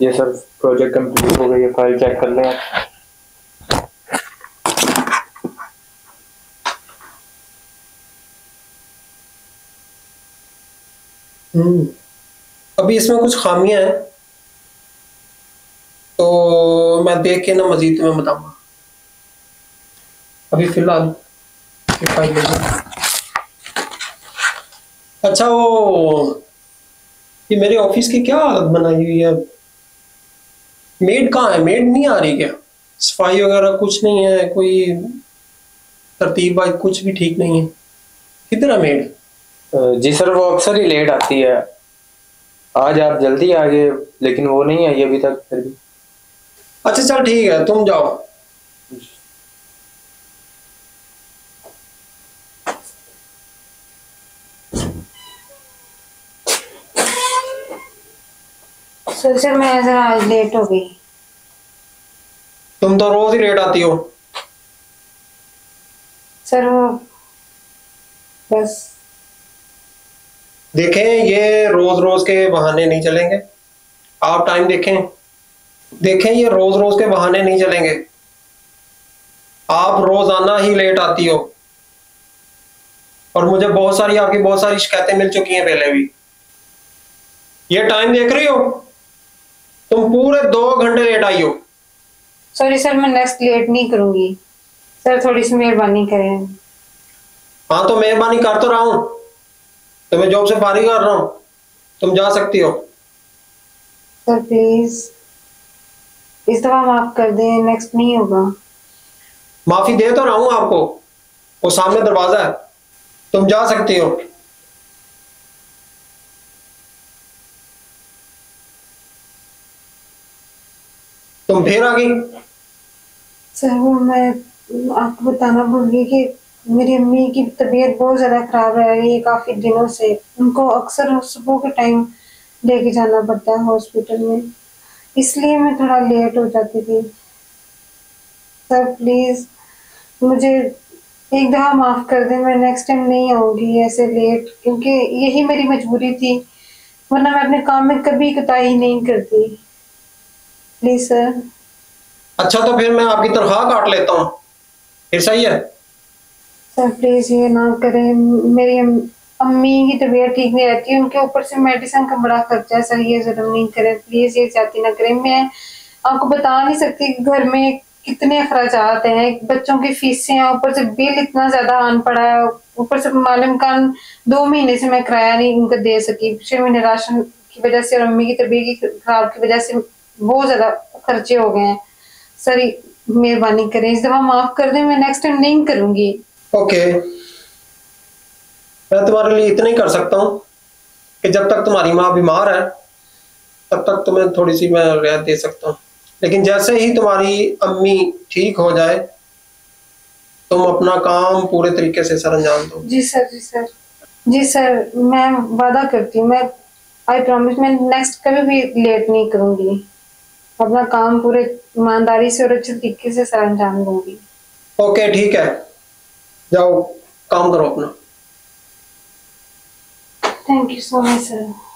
ये sir project complete हो गई है, फाइल चेक कर लें आप। अभी इसमें कुछ खामियां हैं, तो मैं देख के ना मजीद तुम्हें बताऊंगा। अभी फिलहाल ये फाइल ले लो। अच्छा, वो ये मेरे ऑफिस की क्या हालत बनाई हुई है? मेड कहाँ है? मेड नहीं आ रही क्या? सफाई वगैरह कुछ नहीं है, कोई तरतीब वाइज कुछ भी ठीक नहीं है। किधर है मेड? जी सर, वो अक्सर ही लेट आती है। आज आप जल्दी आ गए, लेकिन वो नहीं आई अभी तक फिर भी। अच्छा चल ठीक है, तुम जाओ। सर मैं जरा आज लेट हो गई। तुम तो रोज ही लेट आती हो। सर वो बस। देखें, ये रोज रोज के बहाने नहीं चलेंगे। आप टाइम देखें। देखें, ये रोज रोज के बहाने नहीं चलेंगे। आप रोजाना ही लेट आती हो, और मुझे बहुत सारी शिकायतें मिल चुकी हैं पहले भी। ये टाइम देख रही हो? तुम पूरे 2 घंटे लेट आई हो। सॉरी सर, मैं नेक्स्ट लेट नहीं करूंगी। सर थोड़ी सी मेहरबानी करें। हाँ तो मेहरबानी कर तो रहा हूं, तुम्हें जॉब से फारिग कर रहा हूं, तुम जा सकती हो। सर प्लीज इस दफा माफ कर दें, नेक्स्ट नहीं होगा। माफी दे तो रहा हूं आपको, वो सामने दरवाजा है, तुम जा सकती हो। तुम फिर आ गई। सर वो मैं आपको बताना भूल गई कि मेरी अम्मी की तबीयत बहुत ज़्यादा ख़राब है ये काफ़ी दिनों से। उनको अक्सर सुबह के टाइम लेके जाना पड़ता है हॉस्पिटल में, इसलिए मैं थोड़ा लेट हो जाती थी। सर प्लीज़ मुझे एक दफ़ा माफ़ कर दें, मैं नेक्स्ट टाइम नहीं आऊँगी ऐसे लेट, क्योंकि यही मेरी मजबूरी थी, वरना मैं अपने काम में कभी कोताही नहीं करती। Please sir. अच्छा तो फिर मैं आपकी तनख्वाह काट लेता हूँ, फिर सही है? सर प्लीज ये ना करें, मेरी अम्मी की तबीयत ठीक नहीं रहती, उनके ऊपर से मेडिसिन का बड़ा खर्चा है। सर ये जुल्म नहीं करें प्लीज, ये जाती ना करें। मैं आपको बता नहीं सकती कि घर में कितने अखराजात हैं, बच्चों की फीसें हैं, ऊपर से बिल इतना ज्यादा आन पड़ा है, ऊपर से मालूम कान 2 महीने से मैं किराया नहीं उनको दे सकी, पिछले महीने राशन की वजह से और अम्मी की तबीयत की खराब की वजह से बहुत ज्यादा खर्चे हो गए हैं। सर मेहरबानी करें, इस दफा माफ कर दें, मैं नेक्स्ट टाइम नहीं करूंगी। ओके, मैं तुम्हारे लिए इतना ही कर सकता हूँ कि जब तक तुम्हारी माँ बीमार है तब तक तुम्हें थोड़ी सी मैं रियायत दे सकता हूँ, लेकिन जैसे ही तुम्हारी अम्मी ठीक हो जाए तुम अपना काम पूरे तरीके से सर अंजाम दो। जी सर, जी सर, जी सर, मैं वादा करती हूँ, मैं आई प्रॉमिस मैं नेक्स्ट कभी भी लेट नहीं करूंगी, अपना काम पूरे ईमानदारी से और अच्छे तरीके से सर अंजाम दूंगी। ओके ठीक है, जाओ काम करो अपना। Thank you so much sir.